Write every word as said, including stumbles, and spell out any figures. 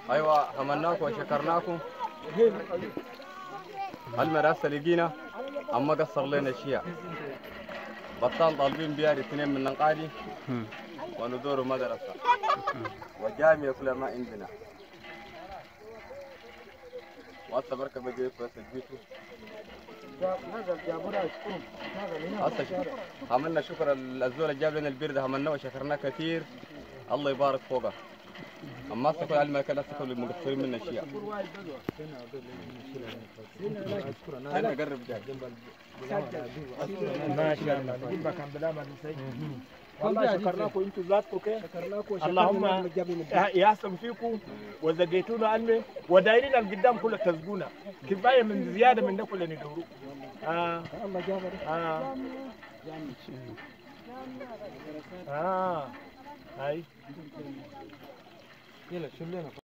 ايوه همناكم وشكرناكم. المدرسه لقينا اما قصر لنا اشياء. بطال طالبين بيار اثنين من نقالي وندور مدرسه وجامعه كلها ما عندنا. وهسه بركب بجيب بس البيتو. هسه عملنا شكر الزول اللي جاب لنا البير ده، عملناه وشكرناه كثير. الله يبارك فوقه. اما هسه كل علم كان هسه كل المقصرين منا اشياء. انا اقرب جاي. ما شاء الله نجيب مكان بلا ما نسي. والله شكرناكم انتم ذاتكم كيف؟ اللهم يحسن فيكم وزقيتونا علمي ودايرين القدام كله تسقونا. كفايه من زياده من ده كله ندوروا. اه الله جابر. اه اه هاي يلا شو لنا